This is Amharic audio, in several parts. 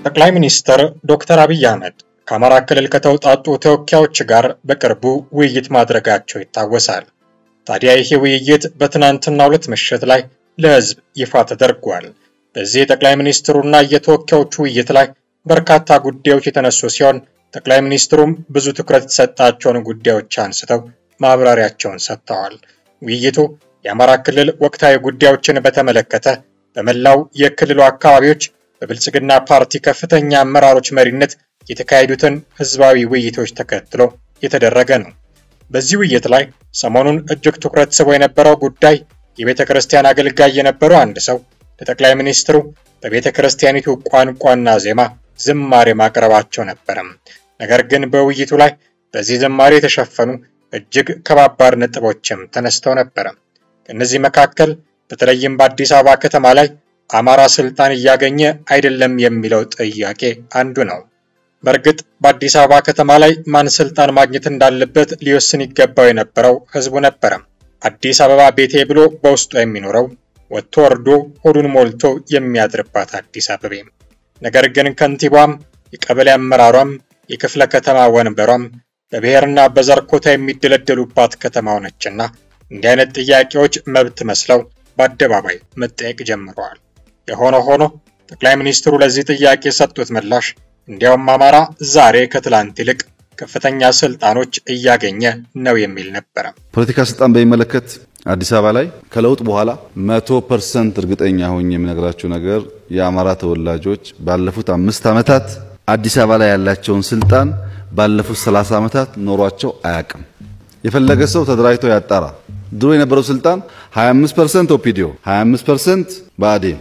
ጠቅላይ ሚኒስትር ዶክተር አብይ አህመድ ከአማራ ክልል ከተውጣጡ ተወካዮች ጋር በቅርቡ ውይይት ማድረጋቸው ይታወሳል። ታዲያ ይህ ውይይት በትናንትናው ዕለት ምሽት ላይ ለህዝብ ይፋ ተደርጓል። በዚህ ጠቅላይ ሚኒስትሩና የተወካዮቹ ውይይት ላይ በርካታ ጉዳዮች የተነሱ ሲሆን ጠቅላይ ሚኒስትሩም ብዙ ትኩረት የተሰጣቸውን ጉዳዮች አንስተው ማብራሪያቸውን ሰጥተዋል። ውይይቱ የአማራ ክልል ወቅታዊ ጉዳዮችን በተመለከተ በመላው የክልሉ አካባቢዎች በብልጽግና ፓርቲ ከፍተኛ አመራሮች መሪነት የተካሄዱትን ህዝባዊ ውይይቶች ተከትሎ የተደረገ ነው። በዚህ ውይይት ላይ ሰሞኑን እጅግ ትኩረት ስቦ የነበረው ጉዳይ የቤተክርስቲያን አገልጋይ የነበረው አንድ ሰው ለጠቅላይ ሚኒስትሩ በቤተክርስቲያኒቱ ቋንቋና ዜማ ዝማሬ ማቅረባቸው ነበር። ነገር ግን በውይይቱ ላይ በዚህ ዝማሬ የተሸፈኑ እጅግ ከባባድ ነጥቦችም ተነስተው ነበር። ከነዚህ መካከል በተለይም በአዲስ አበባ ከተማ ላይ አማራ ስልጣን እያገኘ አይደለም የሚለው ጥያቄ አንዱ ነው። በርግጥ በአዲስ አበባ ከተማ ላይ ማን ስልጣን ማግኘት እንዳለበት ሊወስን ይገባው የነበረው ህዝቡ ነበር። አዲስ አበባ ቤቴ ብሎ በውስጡ የሚኖረው ወጥቶ ወርዶ ሆዱን ሞልቶ የሚያድርባት አዲስ አበባ። ነገር ግን ከንቲባም የቀበሌ አመራሯም የክፍለ ከተማ ወንበሯም በብሔርና በዘር ኮታ የሚደለደሉባት ከተማ ሆነችና እንዲህ አይነት ጥያቄዎች መብት መስለው በአደባባይ መጠየቅ ጀምረዋል። የሆነ ሆኖ ጠቅላይ ሚኒስትሩ ለዚህ ጥያቄ የሰጡት ምላሽ እንዲያውም አማራ ዛሬ ከትላንት ይልቅ ከፍተኛ ስልጣኖች እያገኘ ነው የሚል ነበር። ፖለቲካ ስልጣን በሚመለከት አዲስ አበባ ላይ ከለውጥ በኋላ 100% እርግጠኛ ሆኜ የምነግራችሁ ነገር የአማራ ተወላጆች ባለፉት 5 ዓመታት አዲስ አበባ ላይ ያላቸውን ስልጣን ባለፉት 30 ዓመታት ኖሯቸው አያውቅም። የፈለገ ሰው ተደራጅቶ ያጣራ። ድሮ የነበረው ስልጣን 25% ኦፒዲዮ፣ 25% ብአዴን፣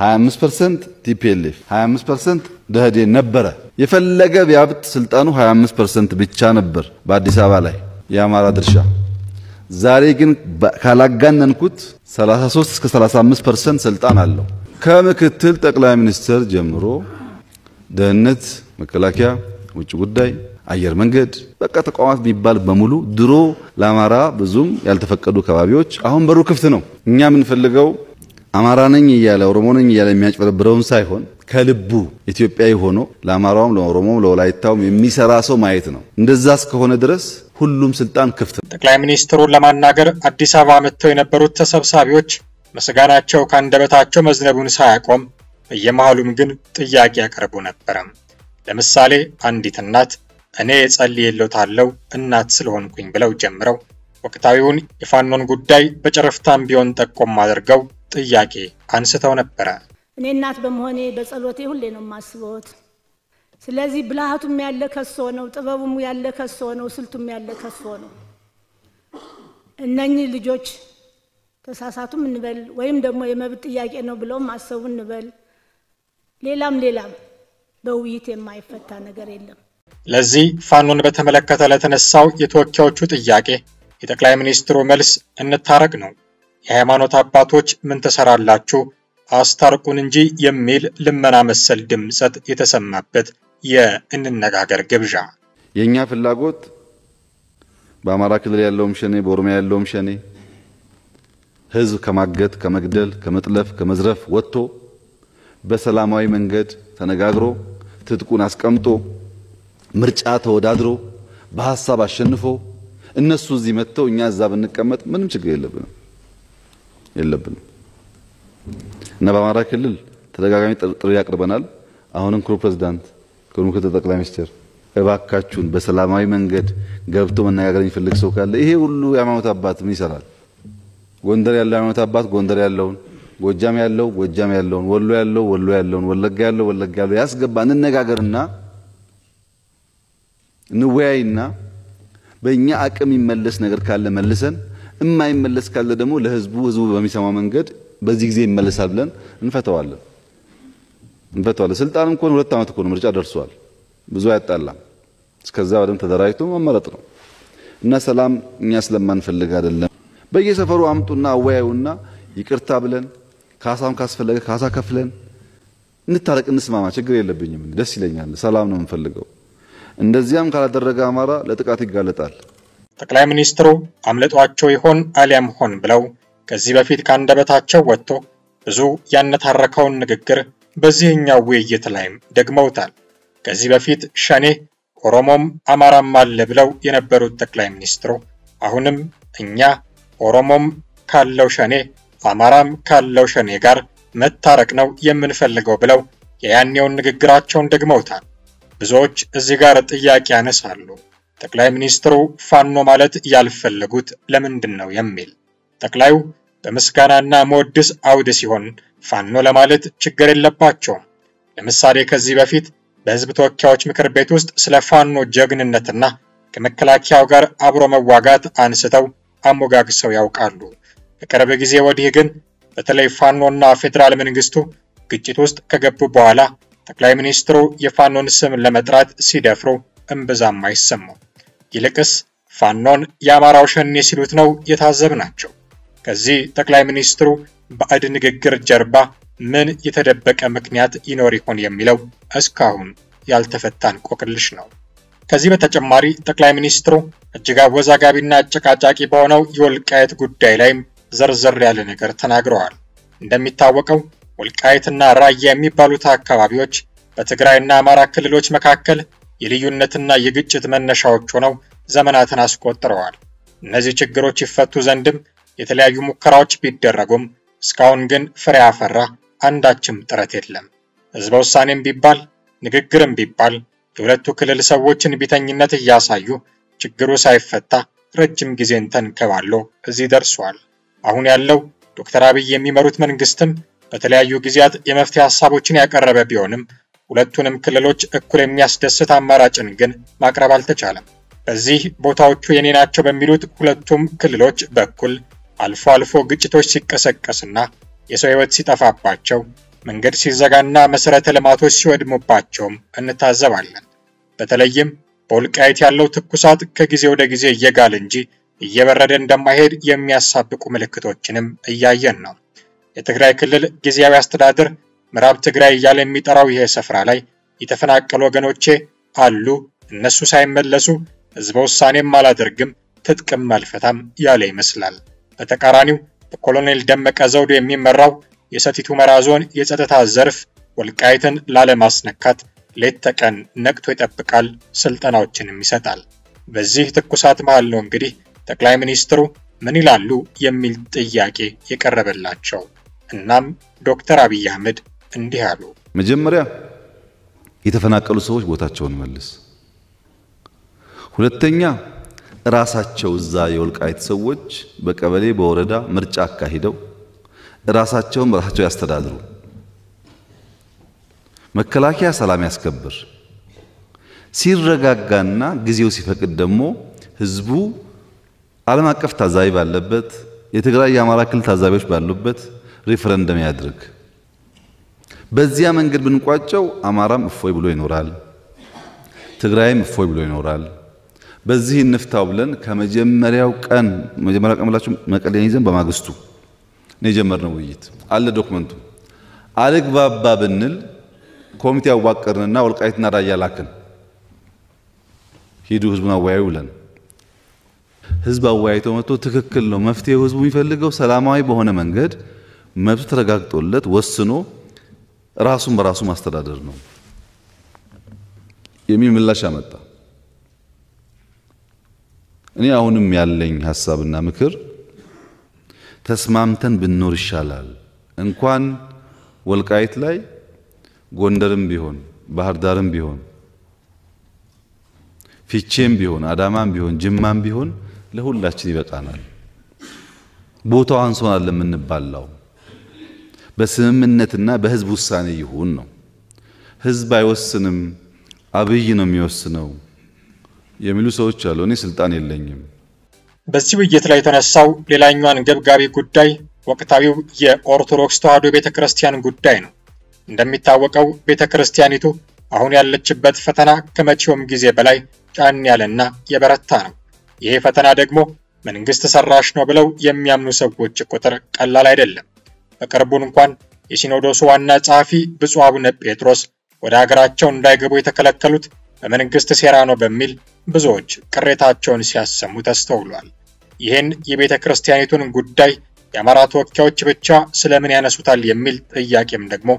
25% ቲፒኤልኤፍ፣ 25% ደህዴን ነበረ። የፈለገ ቢያብጥ ስልጣኑ 25% ብቻ ነበር በአዲስ አበባ ላይ የአማራ ድርሻ። ዛሬ ግን ካላጋነንኩት 33 እስከ 35% ስልጣን አለው። ከምክትል ጠቅላይ ሚኒስትር ጀምሮ ደህንነት፣ መከላከያ፣ ውጭ ጉዳይ፣ አየር መንገድ በቃ ተቋማት ቢባል በሙሉ ድሮ ለአማራ ብዙም ያልተፈቀዱ ከባቢዎች አሁን በሩ ክፍት ነው። እኛ የምንፈልገው አማራ ነኝ እያለ ኦሮሞ ነኝ እያለ የሚያጭበረብረውን ሳይሆን ከልቡ ኢትዮጵያዊ ሆኖ ለአማራውም ለኦሮሞም ለወላይታውም የሚሰራ ሰው ማየት ነው። እንደዛ እስከሆነ ድረስ ሁሉም ስልጣን ክፍት ነው። ጠቅላይ ሚኒስትሩን ለማናገር አዲስ አበባ መጥተው የነበሩት ተሰብሳቢዎች መስጋናቸው ካንደበታቸው መዝነቡን ሳያቆም በየመሃሉም ግን ጥያቄ ያቀርቡ ነበር። ለምሳሌ አንዲት እናት እኔ ጸልዬልዎታለሁ እናት ስለሆንኩኝ ብለው ጀምረው ወቅታዊውን የፋኖን ጉዳይ በጨረፍታም ቢሆን ጠቆም አድርገው ጥያቄ አንስተው ነበር። እኔ እናት በመሆኔ በጸሎቴ ሁሌ ነው ማስበውት። ስለዚህ ብልሃቱም ያለ ከሶ ነው፣ ጥበቡም ያለ ከሶ ነው፣ ስልቱም ያለ ከሶ ነው። እነኚህ ልጆች ተሳሳቱም እንበል ወይም ደግሞ የመብት ጥያቄ ነው ብለው ማሰቡ እንበል ሌላም በውይይት የማይፈታ ነገር የለም። ለዚህ ፋኖን በተመለከተ ለተነሳው የተወካዮቹ ጥያቄ የጠቅላይ ሚኒስትሩ መልስ እንታረቅ ነው። የሃይማኖት አባቶች ምን ተሰራላችሁ አስታርቁን እንጂ የሚል ልመና መሰል ድምጸት የተሰማበት የእንነጋገር ግብዣ። የኛ ፍላጎት በአማራ ክልል ያለውም ሸኔ በኦሮሚያ ያለውም ሸኔ ህዝብ ከማገት ከመግደል ከመጥለፍ ከመዝረፍ ወጥቶ በሰላማዊ መንገድ ተነጋግሮ ትጥቁን አስቀምጦ ምርጫ ተወዳድሮ በሐሳብ አሸንፎ እነሱ እዚህ መጥተው እኛ እዛ ብንቀመጥ ምንም ችግር የለብንም። እና በአማራ ክልል ተደጋጋሚ ጥሪ ያቀርበናል። አሁንም ክቡር ፕሬዝዳንት ምክትል ጠቅላይ ሚኒስትር እባካችሁን በሰላማዊ መንገድ ገብቶ መነጋገር የሚፈልግ ሰው ካለ ይሄ ሁሉ የሃይማኖት አባት ምን ይሰራል? ጎንደር ያለው ሃይማኖት አባት ጎንደር ያለውን፣ ጎጃም ያለው ጎጃም ያለውን፣ ወሎ ያለው ወሎ ያለውን፣ ወለጋ ያለው ወለጋ ያለው ያስገባ እንነጋገርና እንወያይና በእኛ አቅም ይመለስ ነገር ካለ መልሰን የማይመለስ ካለ ደግሞ ለህዝቡ በሚሰማው መንገድ በዚህ ጊዜ ይመለሳል ብለን እንፈተዋለን። ስልጣንም ኮን 2 ዓመት ኮን ምርጫ ደርሷል። ብዙ ያጣላም። እስከዛ ወደም ተደራጅቶ መመረጥ ነው። እና ሰላም እኛ ስለማንፈልግ አይደለም። በየሰፈሩ አምጡና አወያዩና ይቅርታ ብለን ካሳም ካስፈለገ ካሳ ከፍለን እንታረቅ እንስማማ፣ ችግር የለብኝም። ደስ ይለኛል። ሰላም ነው የምንፈልገው። እንደዚያም ካላደረገ አማራ ለጥቃት ይጋለጣል። ጠቅላይ ሚኒስትሩ አምልጧቸው ይሆን አሊያም ሆን ብለው ከዚህ በፊት ካንደበታቸው ወጥቶ ብዙ ያነታረከውን ንግግር በዚህኛው ውይይት ላይም ደግመውታል። ከዚህ በፊት ሸኔ ኦሮሞም አማራም አለ ብለው የነበሩት ጠቅላይ ሚኒስትሩ አሁንም እኛ ኦሮሞም ካለው ሸኔ አማራም ካለው ሸኔ ጋር መታረቅ ነው የምንፈልገው ብለው የያኔውን ንግግራቸውን ደግመውታል። ብዙዎች እዚህ ጋር ጥያቄ ያነሳሉ። ጠቅላይ ሚኒስትሩ ፋኖ ማለት ያልፈለጉት ለምንድን ነው የሚል። ጠቅላዩ በምስጋናና መወድስ አውድ ሲሆን ፋኖ ለማለት ችግር የለባቸውም። ለምሳሌ ከዚህ በፊት በህዝብ ተወካዮች ምክር ቤት ውስጥ ስለ ፋኖ ጀግንነትና ከመከላከያው ጋር አብሮ መዋጋት አንስተው አሞጋግሰው ያውቃሉ። ከቅርብ ጊዜ ወዲህ ግን በተለይ ፋኖና ፌደራል መንግስቱ ግጭት ውስጥ ከገቡ በኋላ ጠቅላይ ሚኒስትሩ የፋኖን ስም ለመጥራት ሲደፍሩ እምብዛም አይሰማም። ይልቅስ ፋኖን የአማራው ሸኔ ሲሉት ነው የታዘብናቸው። ከዚህ ጠቅላይ ሚኒስትሩ ባዕድ ንግግር ጀርባ ምን የተደበቀ ምክንያት ይኖር ይሆን የሚለው እስካሁን ያልተፈታን ቆቅልሽ ነው። ከዚህ በተጨማሪ ጠቅላይ ሚኒስትሩ እጅግ አወዛጋቢና አጨቃጫቂ በሆነው የወልቃይት ጉዳይ ላይም ዘርዘር ያለ ነገር ተናግረዋል። እንደሚታወቀው ወልቃይትና ራያ የሚባሉት አካባቢዎች በትግራይና አማራ ክልሎች መካከል የልዩነትና የግጭት መነሻዎች ሆነው ዘመናትን አስቆጥረዋል። እነዚህ ችግሮች ይፈቱ ዘንድም የተለያዩ ሙከራዎች ቢደረጉም እስካሁን ግን ፍሬ ያፈራ አንዳችም ጥረት የለም። ህዝበ ውሳኔም ቢባል ንግግርም ቢባል የሁለቱ ክልል ሰዎችን ቢተኝነት እያሳዩ ችግሩ ሳይፈታ ረጅም ጊዜን ተንከባሎ እዚህ ደርሷል። አሁን ያለው ዶክተር አብይ የሚመሩት መንግስትም በተለያዩ ጊዜያት የመፍትሄ ሐሳቦችን ያቀረበ ቢሆንም ሁለቱንም ክልሎች እኩል የሚያስደስት አማራጭን ግን ማቅረብ አልተቻለም። በዚህ ቦታዎቹ የኔ ናቸው በሚሉት ሁለቱም ክልሎች በኩል አልፎ አልፎ ግጭቶች ሲቀሰቀስና የሰው ህይወት ሲጠፋባቸው መንገድ ሲዘጋና መሰረተ ልማቶች ሲወድሙባቸውም እንታዘባለን። በተለይም በወልቃይት ያለው ትኩሳት ከጊዜ ወደ ጊዜ እየጋለ እንጂ እየበረደ እንደማይሄድ የሚያሳብቁ ምልክቶችንም እያየን ነው። የትግራይ ክልል ጊዜያዊ አስተዳደር ምዕራብ ትግራይ እያለ የሚጠራው ይሄ ስፍራ ላይ የተፈናቀሉ ወገኖቼ አሉ፣ እነሱ ሳይመለሱ ህዝበ ውሳኔም አላደርግም ትጥቅም አልፈታም ያለ ይመስላል። በተቃራኒው በኮሎኔል ደመቀ ዘውዱ የሚመራው የሰቲት ሁመራ ዞን የጸጥታ ዘርፍ ወልቃይትን ላለማስነካት ሌት ተቀን ነቅቶ ይጠብቃል፣ ስልጠናዎችንም ይሰጣል። በዚህ ትኩሳት መሃል ነው እንግዲህ ጠቅላይ ሚኒስትሩ ምን ይላሉ የሚል ጥያቄ የቀረበላቸው። እናም ዶክተር አብይ አህመድ እንዲህ አሉ። መጀመሪያ የተፈናቀሉ ሰዎች ቦታቸውን መልስ። ሁለተኛ ራሳቸው እዛ የወልቃይት ሰዎች በቀበሌ በወረዳ ምርጫ አካሂደው ራሳቸውን በራሳቸው ያስተዳድሩ። መከላከያ ሰላም ያስከብር። ሲረጋጋና ጊዜው ሲፈቅድ ደግሞ ህዝቡ ዓለም አቀፍ ታዛቢ ባለበት የትግራይ የአማራ ክልል ታዛቢዎች ባሉበት ሪፈረንደም ያድርግ። በዚያ መንገድ ብንቋጨው አማራም እፎይ ብሎ ይኖራል፣ ትግራይም እፎይ ብሎ ይኖራል። በዚህ እንፍታው ብለን ከመጀመሪያው ቀን ብላችሁ መቀሌን ይዘን በማግስቱ ነው የጀመርነው ውይይት። አለ ዶክመንቱ። አልግባባ ብንል ኮሚቴ አዋቀርንና ወልቃይትና ራያ ላክን። ሂዱ ህዝቡን አወያዩ ብለን ህዝብ አወያይቶ መጥቶ ትክክል ነው መፍትሄው ህዝቡ የሚፈልገው ሰላማዊ በሆነ መንገድ መብቱ ተረጋግጦለት ወስኖ ራሱን በራሱ ማስተዳደር ነው የሚል ምላሽ አመጣ። እኔ አሁንም ያለኝ ሐሳብና ምክር ተስማምተን ብንኖር ይሻላል። እንኳን ወልቃይት ላይ ጎንደርም ቢሆን ባህር ዳርም ቢሆን ፊቼም ቢሆን አዳማም ቢሆን ጅማም ቢሆን ለሁላችን ይበቃናል። ቦታው አንሶናል ለምንባላው በስምምነትና በህዝብ ውሳኔ ይሁን ነው። ህዝብ አይወስንም አብይ ነው የሚወስነው የሚሉ ሰዎች አሉ። እኔ ስልጣን የለኝም። በዚህ ውይይት ላይ የተነሳው ሌላኛው አንገብጋቢ ጉዳይ ወቅታዊው የኦርቶዶክስ ተዋሕዶ ቤተክርስቲያን ጉዳይ ነው። እንደሚታወቀው ቤተክርስቲያኒቱ አሁን ያለችበት ፈተና ከመቼውም ጊዜ በላይ ጫን ያለና የበረታ ነው። ይሄ ፈተና ደግሞ መንግስት ሰራሽ ነው ብለው የሚያምኑ ሰዎች ቁጥር ቀላል አይደለም። በቅርቡ እንኳን የሲኖዶሱ ዋና ጸሐፊ ብፁዕ አቡነ ጴጥሮስ ወደ ሀገራቸው እንዳይገቡ የተከለከሉት በመንግስት ሴራ ነው በሚል ብዙዎች ቅሬታቸውን ሲያሰሙ ተስተውሏል። ይህን የቤተክርስቲያኒቱን ጉዳይ የአማራ ተወካዮች ብቻ ስለምን ያነሱታል የሚል ጥያቄም ደግሞ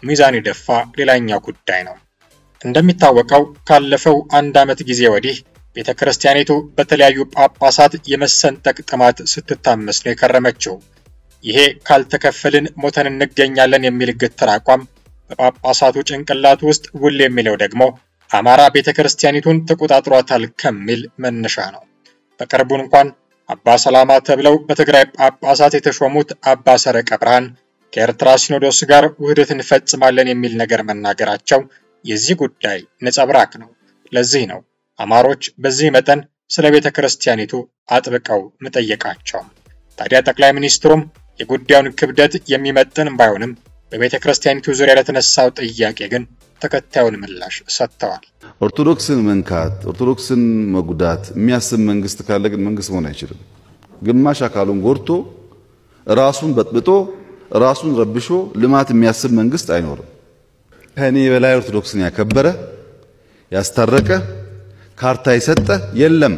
ሚዛን የደፋ ሌላኛው ጉዳይ ነው። እንደሚታወቀው ካለፈው 1 ዓመት ጊዜ ወዲህ ቤተክርስቲያኒቱ በተለያዩ ጳጳሳት የመሰንጠቅ ጥማት ስትታመስ ነው የከረመችው። ይሄ ካልተከፈልን ሞተን እንገኛለን የሚል ግትር አቋም በጳጳሳቱ ጭንቅላት ውስጥ ውል የሚለው ደግሞ አማራ ቤተክርስቲያኒቱን ተቆጣጥሯታል ከሚል መነሻ ነው። በቅርቡ እንኳን አባ ሰላማ ተብለው በትግራይ ጳጳሳት የተሾሙት አባ ሰረቀ ብርሃን ከኤርትራ ሲኖዶስ ጋር ውህደት እንፈጽማለን የሚል ነገር መናገራቸው የዚህ ጉዳይ ነጸብራቅ ነው። ለዚህ ነው አማሮች በዚህ መጠን ስለ ቤተክርስቲያኒቱ አጥብቀው መጠየቃቸው። ታዲያ ጠቅላይ ሚኒስትሩም የጉዳዩን ክብደት የሚመጥን ባይሆንም በቤተክርስቲያኒቱ ዙሪያ ለተነሳው ጥያቄ ግን ተከታዩን ምላሽ ሰጥተዋል። ኦርቶዶክስን መንካት፣ ኦርቶዶክስን መጉዳት የሚያስብ መንግስት ካለ ግን መንግስት መሆን አይችልም። ግማሽ አካሉን ጎድቶ ራሱን በጥብጦ ራሱን ረብሾ ልማት የሚያስብ መንግስት አይኖርም። ከኔ በላይ ኦርቶዶክስን ያከበረ ያስታረቀ ካርታ የሰጠ የለም።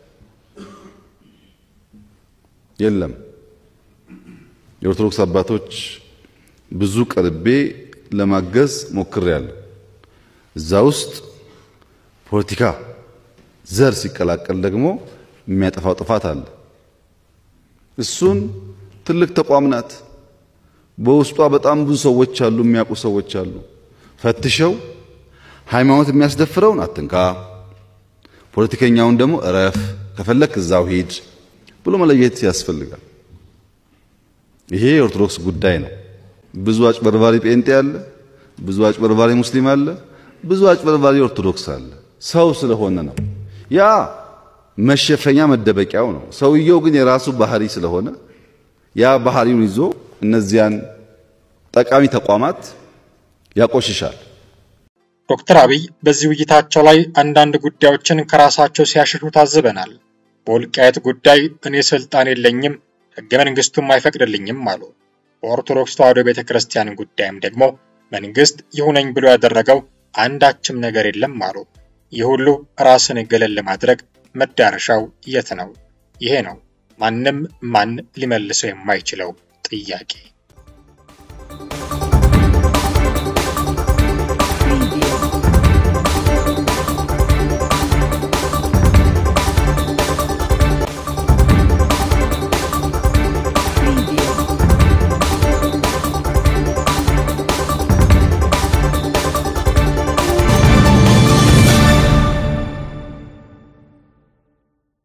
የኦርቶዶክስ አባቶች ብዙ ቀርቤ ለማገዝ ሞክሬያለሁ። እዛ ውስጥ ፖለቲካ ዘር ሲቀላቀል ደግሞ የሚያጠፋው ጥፋት አለ። እሱን ትልቅ ተቋም ናት። በውስጧ በጣም ብዙ ሰዎች አሉ፣ የሚያውቁ ሰዎች አሉ። ፈትሸው ሃይማኖት የሚያስደፍረውን አትንካ፣ ፖለቲከኛውን ደግሞ እረፍ፣ ከፈለክ እዛው ሂድ ብሎ መለየት ያስፈልጋል። ይሄ የኦርቶዶክስ ጉዳይ ነው። ብዙ አጭበርባሪ ጴንጤ አለ፣ ብዙ አጭበርባሪ ሙስሊም አለ፣ ብዙ አጭበርባሪ ኦርቶዶክስ አለ። ሰው ስለሆነ ነው። ያ መሸፈኛ መደበቂያው ነው። ሰውየው ግን የራሱ ባህሪ ስለሆነ ያ ባህሪውን ይዞ እነዚያን ጠቃሚ ተቋማት ያቆሽሻል። ዶክተር አብይ በዚህ ውይይታቸው ላይ አንዳንድ ጉዳዮችን ከራሳቸው ሲያሽቱ ታዝበናል። በወልቃይት ጉዳይ እኔ ስልጣን የለኝም፣ ሕገ መንግስቱም አይፈቅድልኝም አሉ። በኦርቶዶክስ ተዋሕዶ ቤተክርስቲያን ጉዳይም ደግሞ መንግስት ይሁነኝ ብሎ ያደረገው አንዳችም ነገር የለም አሉ። ይህ ሁሉ ራስን ገለል ለማድረግ መዳረሻው የት ነው? ይሄ ነው ማንም ማን ሊመልሰው የማይችለው ጥያቄ።